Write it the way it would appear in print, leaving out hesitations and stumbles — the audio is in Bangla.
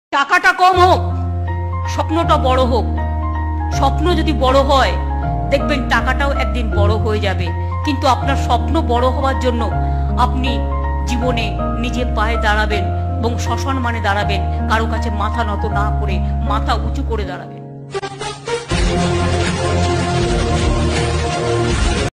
টাকাটা কম হোক, স্বপ্নটা বড় হোক। স্বপ্ন যদি বড় হয়, দেখবেন টাকাটাও একদিন বড় হয়ে যাবে। কিন্তু আপনার স্বপ্ন বড় হওয়ার জন্য আপনি জীবনে নিজে পায়ে দাঁড়াবেন এবং শ্মশান মানে দাঁড়াবেন, কারো কাছে মাথা নত না করে মাথা উঁচু করে দাঁড়াবেন।